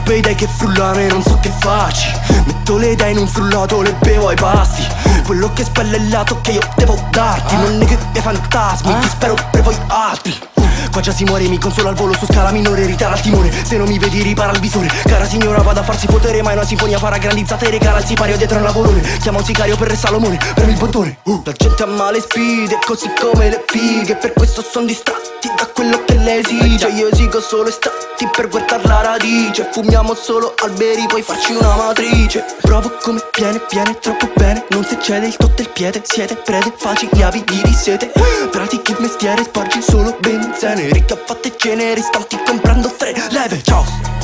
troppe idee che frullano e non so che farci. Metto le idee in un frullato, le bevo ai pasti. Quello che spella è il lato che io devo darti. Non neghi i fantasmi, ti spero per voi altri. Qua già si muore, mi consola al volo su scala minore, ritara il timone, se non mi vedi ripara il visore. Cara signora vada a farsi fottere, ma è una sinfonia farà grandizzata e regala il sipario dietro un lavorone. Chiama un sicario per re Salomone, premi il bottone. La gente ama le sfide, così come le fighe, per questo son distratti da quello che le esige. Io esigo solo estratti per guardare la radice. Fumiamo solo alberi, puoi farci una matrice. Provo come viene, viene troppo bene, non se cede il tot del piede. Siete prede facili, avidi di sete. Pratichi il mestiere, sporgi solo benzene. Ricca fatte ceneri, stanti comprando tre leve. Ciao.